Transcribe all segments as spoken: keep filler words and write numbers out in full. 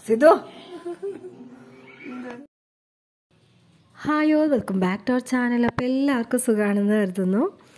സിധു. ഹായോ, welcome back to our channel. അപ്പോൾ എല്ലാവർക്കും സുഖമാണെന്ന് കരുതുന്നു.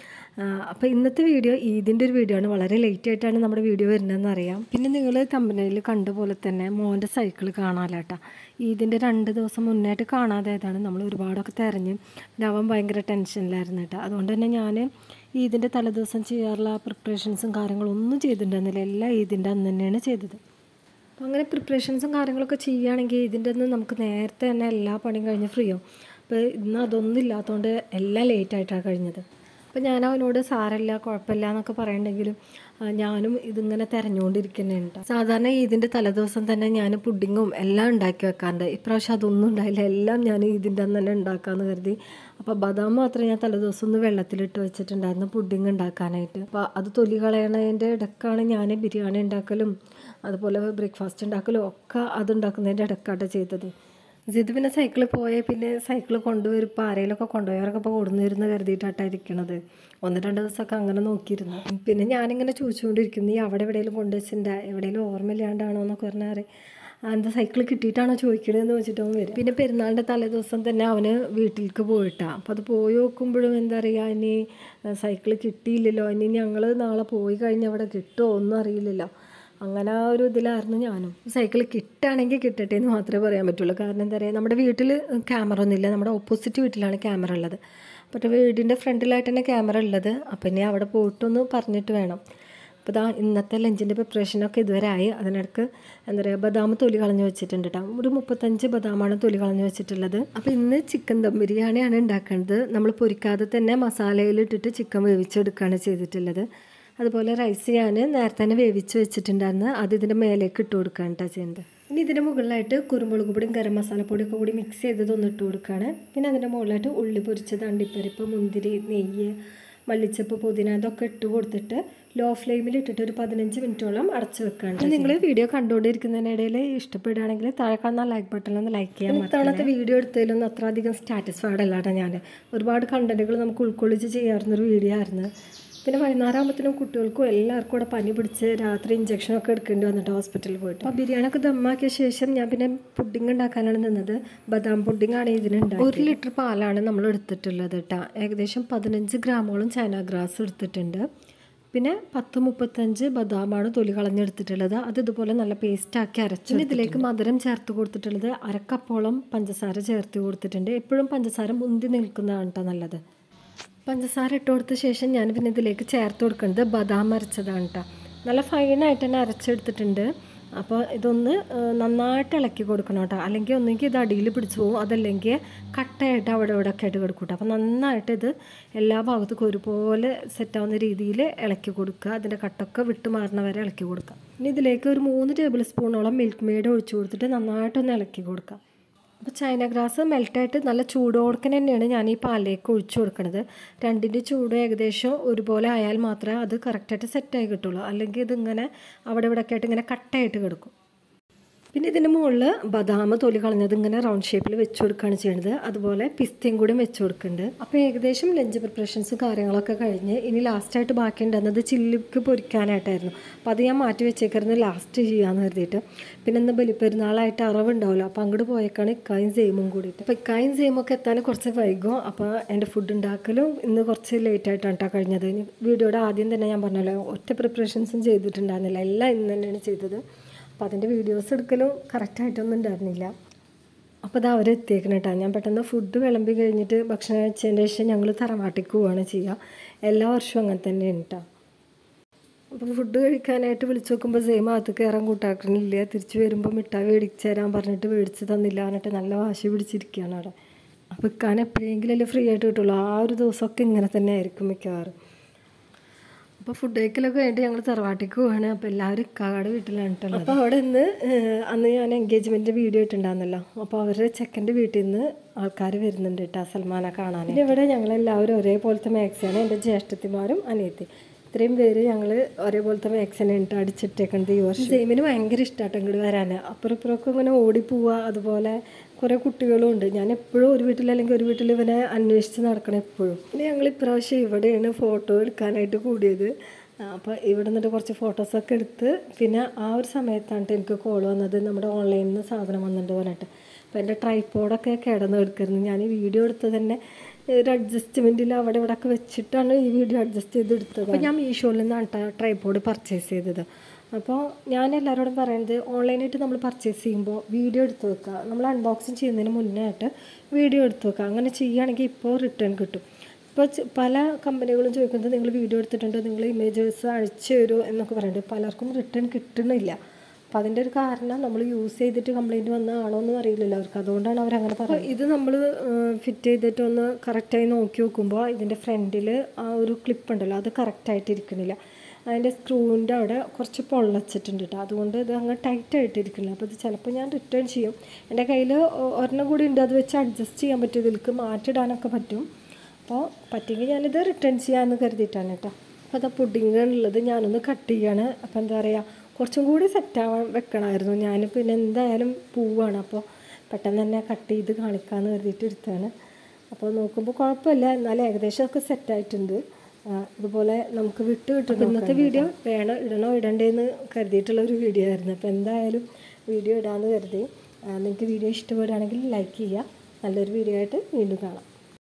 അപ്പോൾ ഇന്നത്തെ വീഡിയോ ഈദിൻ്റെ ഒരു വീഡിയോ ആണ്. വളരെ ലേറ്റ് ആയിട്ടാണ് നമ്മുടെ വീഡിയോ വരുന്നതെന്ന് അറിയാം. പിന്നെ നിങ്ങൾ തമ്പനയിൽ കണ്ട പോലെ തന്നെ മോൻ്റെ സൈക്കിൾ കാണാനാട്ടാ. ഈദിൻ്റെ രണ്ട് ദിവസം മുന്നായിട്ട് കാണാതായതാണ്. നമ്മൾ ഒരുപാടൊക്കെ തിരഞ്ഞ് പിന്നെ അവൻ ഭയങ്കര ടെൻഷനിലായിരുന്നു കേട്ടോ. അതുകൊണ്ട് തന്നെ ഞാൻ ഈദിൻ്റെ തലേദിവസം ചെയ്യാറുള്ള പ്രിപ്പറേഷൻസും കാര്യങ്ങളും ഒന്നും ചെയ്തിട്ടുണ്ടായിരുന്നില്ല. എല്ലാം ഈദിൻ്റെ അന്ന് തന്നെയാണ് ചെയ്തത്. അപ്പോൾ അങ്ങനെ പ്രിപ്പറേഷൻസും കാര്യങ്ങളൊക്കെ ചെയ്യുകയാണെങ്കിൽ ഇതിൻ്റെ ഒന്ന് നമുക്ക് നേരത്തെ തന്നെ എല്ലാ പണിയും കഴിഞ്ഞ് ഫ്രീ ആവും. അപ്പോൾ ഇന്ന് അതൊന്നും ഇല്ലാത്തതുകൊണ്ട് എല്ലാം ലേറ്റായിട്ടാണ് കഴിഞ്ഞത്. അപ്പോൾ ഞാൻ അവനോട് സാരമില്ല, കുഴപ്പമില്ല എന്നൊക്കെ പറയണ്ടെങ്കിലും ഞാനും ഇതിങ്ങനെ തിരഞ്ഞുകൊണ്ടിരിക്കുന്നുണ്ട്. സാധാരണ ഇതിൻ്റെ തലേദിവസം തന്നെ ഞാൻ പുഡിങ്ങും എല്ലാം ഉണ്ടാക്കി വെക്കാറുണ്ട്. ഇപ്രാവശ്യം അതൊന്നും ഉണ്ടായില്ല. എല്ലാം ഞാൻ ഇതിൻ്റെ അന്ന് തന്നെ ഉണ്ടാക്കാമെന്ന് കരുതി. അപ്പോൾ ബദാം മാത്രമേ ഞാൻ തലേദിവസം ഒന്ന് വെള്ളത്തിലിട്ട് വെച്ചിട്ടുണ്ടായിരുന്നു പുഡിങ് ഉണ്ടാക്കാനായിട്ട്. അപ്പോൾ അത് തൊലി കളയണതിൻ്റെ ഇടയ്ക്കാണ് ഞാൻ ബിരിയാണി ഉണ്ടാക്കലും അതുപോലെ ബ്രേക്ക്ഫാസ്റ്റ് ഉണ്ടാക്കലും ഒക്കെ അത് ഉണ്ടാക്കുന്നതിൻ്റെ ഇടയ്ക്കാട്ടോ ചെയ്തത്. ഇത് പിന്നെ സൈക്കിളിൽ പോയാൽ പിന്നെ സൈക്കിൾ കൊണ്ടുവരുമ്പോൾ ആരെങ്കിലുമൊക്കെ കൊണ്ടുപോയവരൊക്കെ ഇപ്പോൾ കൊടുന്നിരുന്ന് കരുതിയിട്ടാണ് ഇരിക്കണത്. ഒന്ന് രണ്ട് ദിവസമൊക്കെ അങ്ങനെ നോക്കിയിരുന്നു. പിന്നെ ഞാനിങ്ങനെ ചോദിച്ചുകൊണ്ടിരിക്കും, നീ അവിടെ എവിടെയെങ്കിലും കൊണ്ടുവച്ചിട്ടുണ്ടോ, എവിടെയെങ്കിലും ഓർമ്മയില്ലാണ്ടാണോ എന്നൊക്കെ പറഞ്ഞാൽ എന്താ സൈക്കിൾ കിട്ടിയിട്ടാണോ ചോദിക്കണതെന്ന് വെച്ചിട്ടാവും വരും. പിന്നെ പെരുന്നാളിൻ്റെ തലേ ദിവസം തന്നെ അവന് വീട്ടിലേക്ക് പോയിട്ടാണ്. അപ്പോൾ അത് പോയി നോക്കുമ്പോഴും എന്താ പറയുക, ഇനി സൈക്കിൾ കിട്ടിയില്ലല്ലോ, ഇനി ഞങ്ങൾ നാളെ പോയി കഴിഞ്ഞാൽ അവിടെ കിട്ടുമോ ഒന്നും അറിയില്ലല്ലോ. അങ്ങനെ ആ ഒരു ഇതിലായിരുന്നു ഞാനും. സൈക്കിൾ കിട്ടുകയാണെങ്കിൽ കിട്ടട്ടെ എന്ന് മാത്രമേ പറയാൻ പറ്റുള്ളൂ. കാരണം എന്താ പറയുക, നമ്മുടെ വീട്ടിൽ ക്യാമറ ഒന്നുമില്ല. നമ്മുടെ ഓപ്പോസിറ്റ് വീട്ടിലാണ് ക്യാമറ ഉള്ളത്. അപ്പോൾ വീടിൻ്റെ ഫ്രണ്ടിലായിട്ട് തന്നെ ക്യാമറ ഉള്ളത്. അപ്പം ഇനി അവിടെ പോയിട്ടൊന്ന് പറഞ്ഞിട്ട് വേണം. അപ്പോൾ ഇതാ ഇന്നത്തെ ലഞ്ചിൻ്റെ പ്രിപ്പറേഷനൊക്കെ ഇതുവരെ ആയി. അതിനിടക്ക് എന്താ പറയുക, ബദാം തൊലി കളഞ്ഞ് വെച്ചിട്ടുണ്ട് കേട്ടോ. ഒരു മുപ്പത്തഞ്ച് ബദാമാണ് തൊലി കളഞ്ഞ് വെച്ചിട്ടുള്ളത്. അപ്പോൾ ഇന്ന് ചിക്കൻ ദം ബിരിയാണിയാണ് ഉണ്ടാക്കുന്നത്. നമ്മൾ പൊരിക്കാതെ തന്നെ മസാലയിലിട്ടിട്ട് ചിക്കൻ വേവിച്ചെടുക്കുകയാണ് ചെയ്തിട്ടുള്ളത്. അതുപോലെ റൈസ് ഞാൻ നേരത്തെ തന്നെ വേവിച്ച് വെച്ചിട്ടുണ്ടായിരുന്നു. അത് ഇതിൻ്റെ മേലേക്ക് ഇട്ട് കൊടുക്കുകയാണ് കേട്ടോ ചെയ്യുന്നത്. ഇനി ഇതിൻ്റെ മുകളിലായിട്ട് കുരുമുളക് പൊടിയും ഗരം മസാലപ്പൊടിയൊക്കെ കൂടി മിക്സ് ചെയ്തത് ഒന്ന് ഇട്ട് കൊടുക്കുകയാണ്. പിന്നെ അതിൻ്റെ മുകളിലായിട്ട് ഉള്ളി പൊരിച്ചത്, അണ്ടിപ്പരിപ്പ്, മുന്തിരി, നെയ്യ്, മല്ലിച്ചപ്പ്, പുതിന ഇതൊക്കെ ഇട്ട് കൊടുത്തിട്ട് ലോ ഫ്ലെയിമിൽ ഇട്ടിട്ട് ഒരു പതിനഞ്ച് മിനിറ്റോളം അടച്ച് വെക്കുകയാണ്. നിങ്ങൾ വീഡിയോ കണ്ടുകൊണ്ടിരിക്കുന്നതിനിടയിൽ ഇഷ്ടപ്പെടുകയാണെങ്കിൽ താഴെ കാണുന്ന ലൈക്ക് ബട്ടണിലൊന്ന് ലൈക്ക് ചെയ്യാൻ. ഇത്തവണത്തെ വീഡിയോ എടുത്തതിലൊന്നും അത്ര അധികം സാറ്റിസ്ഫൈഡ് അല്ലാട്ടോ ഞാൻ. ഒരുപാട് കണ്ടൻറ്റുകൾ നമുക്ക് ഉൾക്കൊള്ളിച്ച് ചെയ്യാറുന്നൊരു വീഡിയോ ആയിരുന്നു. പിന്നെ വൈകുന്നേരമാകുമ്പോഴത്തേനും കുട്ടികൾക്കും എല്ലാവർക്കും കൂടെ പനി പിടിച്ച് രാത്രി ഇഞ്ചക്ഷനൊക്കെ എടുക്കേണ്ടി വന്നിട്ട് ഹോസ്പിറ്റലിൽ പോയിട്ട്. അപ്പോൾ ബിരിയാണിയൊക്കെ ദമ്മാക്കിയ ശേഷം ഞാൻ പിന്നെ പുഡിങ് ഉണ്ടാക്കാനാണ് നിന്നത്. ബദാം പുഡിങ്ങാണ് ഇതിനുണ്ടായത്. ഒരു ലിറ്റർ പാലാണ് നമ്മൾ എടുത്തിട്ടുള്ളത് കേട്ടോ. ഏകദേശം പതിനഞ്ച് ഗ്രാമോളം ചൈന ഗ്രാസ് എടുത്തിട്ടുണ്ട്. പിന്നെ പത്ത് മുപ്പത്തഞ്ച് ബദാമാണ് തൊലി കളഞ്ഞെടുത്തിട്ടുള്ളത്. അത് ഇതുപോലെ നല്ല പേസ്റ്റാക്കി അരച്ചു. പിന്നെ ഇതിലേക്ക് മധുരം ചേർത്ത് കൊടുത്തിട്ടുള്ളത് അരക്കപ്പോളം പഞ്ചസാര ചേർത്ത് കൊടുത്തിട്ടുണ്ട്. എപ്പോഴും പഞ്ചസാര മുന്തി നിൽക്കുന്നതാണ് കേട്ടോ നല്ലത്. പഞ്ചസാര ഇട്ട് കൊടുത്ത ശേഷം ഞാൻ പിന്നെ ഇതിലേക്ക് ചേർത്ത് കൊടുക്കുന്നത് ബദാം അരച്ചതാണ് കേട്ടോ. നല്ല ഫൈനായിട്ട് തന്നെ അരച്ചെടുത്തിട്ടുണ്ട്. അപ്പോൾ ഇതൊന്ന് നന്നായിട്ട് ഇളക്കി കൊടുക്കണം കേട്ടോ. അല്ലെങ്കിൽ ഒന്നെങ്കിൽ ഇത് അടിയിൽ പിടിച്ചു പോകും, അതല്ലെങ്കിൽ കട്ടയായിട്ട് അവിടെ ഇവിടെ ഒക്കെ ആയിട്ട് കൊടുക്കും കേട്ടോ. അപ്പോൾ നന്നായിട്ട് ഇത് എല്ലാ ഭാഗത്തേക്കും ഒരുപോലെ സെറ്റാവുന്ന രീതിയിൽ ഇളക്കി കൊടുക്കുക. അതിൻ്റെ കട്ടൊക്കെ വിട്ട് മാറുന്ന വരെ ഇളക്കി കൊടുക്കുക. ഇനി ഇതിലേക്ക് ഒരു മൂന്ന് ടേബിൾ സ്പൂണോളം മിൽക്ക് മെയ്ഡ് ഒഴിച്ചു കൊടുത്തിട്ട് നന്നായിട്ടൊന്ന് ഇളക്കി കൊടുക്കുക. അപ്പോൾ ചൈന ഗ്രാസ് മെൽറ്റായിട്ട് നല്ല ചൂടോടുക്കൻ തന്നെയാണ് ഞാൻ ഈ പാലിലേക്ക് ഒഴിച്ചു കൊടുക്കുന്നത്. രണ്ടിൻ്റെ ചൂട് ഏകദേശം ഒരുപോലെ ആയാൽ മാത്രമേ അത് കറക്റ്റായിട്ട് സെറ്റായി കിട്ടുള്ളൂ. അല്ലെങ്കിൽ ഇതിങ്ങനെ അവിടെ ഇവിടെ ഒക്കെ ആയിട്ട് ഇങ്ങനെ കട്ടയായിട്ട് കിടക്കും. പിന്നെ ഇതിൻ്റെ മുകളിൽ ബദാം തൊലി കളഞ്ഞത് ഇങ്ങനെ റൗണ്ട് ഷേപ്പിൽ വെച്ച് കൊടുക്കുകയാണ് ചെയ്യുന്നത്. അതുപോലെ പിസ്തയും കൂടി വെച്ച് കൊടുക്കുന്നുണ്ട്. അപ്പോൾ ഏകദേശം ലഞ്ച് പ്രിപ്പറേഷൻസ് കാര്യങ്ങളൊക്കെ കഴിഞ്ഞ് ഇനി ലാസ്റ്റായിട്ട് ബാക്കി ഉണ്ടായിരുന്നത് ചില്ലിക്ക് പൊരിക്കാനായിട്ടായിരുന്നു. അപ്പോൾ അത് ഞാൻ മാറ്റി വെച്ചേക്കായിരുന്നു ലാസ്റ്റ് ചെയ്യാമെന്ന് കരുതിയിട്ട്. പിന്നെ ഇന്ന് ബലിപ്പെരുന്നാളായിട്ട് അറവുണ്ടാവുമല്ലോ, അപ്പോൾ അങ്ങോട്ട് പോയേക്കാണ് ഇക്കായും സെയിമും കൂടിയിട്ട്. അപ്പോൾ ഇക്കായും സെയിമൊക്കെ എത്താൻ കുറച്ച് വൈകും. അപ്പോൾ എൻ്റെ ഫുഡ് ഉണ്ടാക്കലും ഇന്ന് കുറച്ച് ലേറ്റായിട്ടാണ് കേട്ടോ കഴിഞ്ഞത്. വീഡിയോയുടെ ആദ്യം തന്നെ ഞാൻ പറഞ്ഞല്ലോ, ഒറ്റ പ്രിപ്പറേഷൻസും ചെയ്തിട്ടുണ്ടായിരുന്നില്ല, എല്ലാം ഇന്ന് തന്നെയാണ് ചെയ്തത്. അപ്പോൾ അതിൻ്റെ വീഡിയോസ് എടുക്കലും കറക്റ്റായിട്ടൊന്നും ഉണ്ടായിരുന്നില്ല. അപ്പോൾ അത് അവർ എത്തിയേക്കണം കേട്ടോ. ഞാൻ പെട്ടെന്ന് ഫുഡ് വിളമ്പി കഴിഞ്ഞിട്ട് ഭക്ഷണം കഴിച്ചതിൻ്റെ ശേഷം ഞങ്ങൾ തറവാട്ടിക്ക് പോവുകയാണ് ചെയ്യുക. എല്ലാ വർഷവും അങ്ങനെ തന്നെയാണ് കേട്ടോ. അപ്പോൾ ഫുഡ് കഴിക്കാനായിട്ട് വിളിച്ച് നോക്കുമ്പോൾ സെയിം അകത്ത് കയറാൻ കൂട്ടാക്കണില്ല. തിരിച്ച് വരുമ്പോൾ മിഠായി മേടിച്ച് തരാൻ പറഞ്ഞിട്ട് മേടിച്ച് തന്നില്ല പറഞ്ഞിട്ട് നല്ല വാശി പിടിച്ചിരിക്കുകയാണ് അവിടെ. അപ്പോൾ ഇക്കാൻ എപ്പോഴെങ്കിലും അല്ലേ ഫ്രീ ആയിട്ട് കിട്ടുള്ളൂ. ആ ഒരു ദിവസമൊക്കെ ഇങ്ങനെ തന്നെ ആയിരിക്കും മിക്കവാറും. അപ്പോൾ ഫുഡ് കഴിക്കലൊക്കെ കഴിഞ്ഞിട്ട് ഞങ്ങൾ തറവാട്ടിക്ക് പോവാണ്. അപ്പോൾ എല്ലാവരും ഇക്കാടെ വീട്ടിലാണ് കേട്ടോ. അപ്പോൾ അവിടെ നിന്ന് അന്ന് ഞാൻ എൻഗേജ്മെൻറ്റ് വീഡിയോ ഇട്ടുണ്ടായിരുന്നല്ലോ. അപ്പോൾ അവരുടെ ചെക്കൻ്റെ വീട്ടിൽ നിന്ന് ആൾക്കാർ വരുന്നുണ്ട് കേട്ടോ സൽമാനെ കാണാൻ. പിന്നെ ഇവിടെ ഞങ്ങളെല്ലാവരും ഒരേപോലത്തെ മാക്സിയാണ്. എൻ്റെ ജ്യേഷ്ഠത്തിമാരും അനിയത്തി ഇത്രയും പേര് ഞങ്ങൾ ഒരേപോലത്തെ മാക്സിനെ ഇട്ട് അടിച്ചിട്ടേക്കുന്നത് ഈ വർഷം. സെയിമിന് ഭയങ്കര ഇഷ്ടമായിട്ട് ഇങ്ങോട്ട് വരാൻ. അപ്പുറം ഇപ്പുറമൊക്കെ ഇങ്ങനെ ഓടിപ്പോവുക. അതുപോലെ കുറേ കുട്ടികളും ഉണ്ട്. ഞാൻ എപ്പോഴും ഒരു വീട്ടിൽ അല്ലെങ്കിൽ ഒരു വീട്ടിൽ ഇവനെ അന്വേഷിച്ച് നടക്കണം എപ്പോഴും. പിന്നെ ഞങ്ങൾ ഇപ്രാവശ്യം ഇവിടെയാണ് ഫോട്ടോ എടുക്കാനായിട്ട് കൂടിയത്. അപ്പോൾ ഇവിടെ നിന്നിട്ട് കുറച്ച് ഫോട്ടോസൊക്കെ എടുത്ത് പിന്നെ ആ ഒരു സമയത്താണ് എനിക്ക് കോൾ വന്നത്, നമ്മുടെ ഓൺലൈനിൽ നിന്ന് സാധനം വന്നിട്ട് പറഞ്ഞിട്ട്. അപ്പോൾ എൻ്റെ ട്രൈപ്പോഡൊക്കെ കിടന്ന് എടുക്കരുന്നു. ഞാൻ ഈ വീഡിയോ എടുത്തത് തന്നെ ഒരു അഡ്ജസ്റ്റ്മെൻറ്റിൽ അവിടെ ഇവിടെ ഒക്കെ വെച്ചിട്ടാണ് ഈ വീഡിയോ അഡ്ജസ്റ്റ് ചെയ്ത് എടുത്തത്. അപ്പോൾ ഞാൻ മീഷോയിൽ നിന്നാണ് ട്രൈപ്പോഡ് പർച്ചേസ് ചെയ്തത്. അപ്പോൾ ഞാൻ എല്ലാവരോടും പറയുന്നത് ഓൺലൈനായിട്ട് നമ്മൾ പർച്ചേസ് ചെയ്യുമ്പോൾ വീഡിയോ എടുത്ത് വെക്കുക. നമ്മൾ അൺബോക്സിങ് ചെയ്യുന്നതിന് മുന്നേ ആയിട്ട് വീഡിയോ എടുത്ത് വെക്കുക. അങ്ങനെ ചെയ്യുകയാണെങ്കിൽ ഇപ്പോൾ റിട്ടേൺ കിട്ടും. ഇപ്പോൾ പല കമ്പനികളും ചോദിക്കുന്നത് നിങ്ങൾ വീഡിയോ എടുത്തിട്ടുണ്ടോ, നിങ്ങൾ ഇമേജസ് അയച്ചു തരുമോ എന്നൊക്കെ പറയുന്നുണ്ട്. പലർക്കും റിട്ടേൺ കിട്ടുന്നില്ല. അപ്പോൾ അതിൻ്റെ ഒരു കാരണം നമ്മൾ യൂസ് ചെയ്തിട്ട് കംപ്ലയിൻറ്റ് വന്ന ആണോ എന്നും അറിയില്ലല്ലോ അവർക്ക്. അതുകൊണ്ടാണ് അവരങ്ങനെ പറയുന്നത്. ഇത് നമ്മൾ ഫിറ്റ് ചെയ്തിട്ടൊന്ന് കറക്റ്റായി നോക്കി നോക്കുമ്പോൾ ഇതിൻ്റെ ഫ്രണ്ടിൽ ആ ഒരു ക്ലിപ്പ് ഉണ്ടല്ലോ അത് കറക്റ്റായിട്ട് ഇരിക്കണില്ല. അതിൻ്റെ സ്ക്രൂവിൻ്റെ അവിടെ കുറച്ച് പൊള്ളച്ചിട്ടുണ്ട് കേട്ടോ. അതുകൊണ്ട് ഇത് അങ്ങ് ടൈറ്റായിട്ട് ഇരിക്കില്ല. അപ്പോൾ ഇത് ചിലപ്പോൾ ഞാൻ റിട്ടേൺ ചെയ്യും. എൻ്റെ കയ്യിൽ ഒരെണ്ണം കൂടി ഉണ്ട്, അത് വെച്ച് അഡ്ജസ്റ്റ് ചെയ്യാൻ പറ്റും, ഇതിലേക്ക് മാറ്റിടാനൊക്കെ പറ്റും. അപ്പോൾ പറ്റുമെങ്കിൽ ഞാനിത് റിട്ടേൺ ചെയ്യാമെന്ന് കരുതിയിട്ടാണ് കേട്ടോ. അപ്പോൾ അത് പുഡിങ് ഉള്ളത് ഞാനൊന്ന് കട്ട് ചെയ്യാണ്. അപ്പോൾ എന്താ പറയുക, കുറച്ചും കൂടി സെറ്റാവാൻ വെക്കണമായിരുന്നു. ഞാൻ പിന്നെ എന്തായാലും പോവാണ്, അപ്പോൾ പെട്ടെന്ന് തന്നെ കട്ട് ചെയ്ത് കാണിക്കാമെന്ന് കരുതിയിട്ട് എടുത്താണ്. അപ്പോൾ നോക്കുമ്പോൾ കുഴപ്പമില്ല, എന്നാലും ഏകദേശമൊക്കെ സെറ്റായിട്ടുണ്ട്. ഇതുപോലെ നമുക്ക് വിട്ട് കിട്ടും. ഇന്നത്തെ വീഡിയോ വേണം ഇടണോ ഇടണ്ടേന്ന് കരുതിയിട്ടുള്ള ഒരു വീഡിയോ ആയിരുന്നു. അപ്പോൾ എന്തായാലും വീഡിയോ ഇടാമെന്ന് കരുതി. നിങ്ങൾക്ക് വീഡിയോ ഇഷ്ടപ്പെടുകയാണെങ്കിൽ ലൈക്ക് ചെയ്യുക. നല്ലൊരു വീഡിയോ ആയിട്ട് വീണ്ടും കാണാം.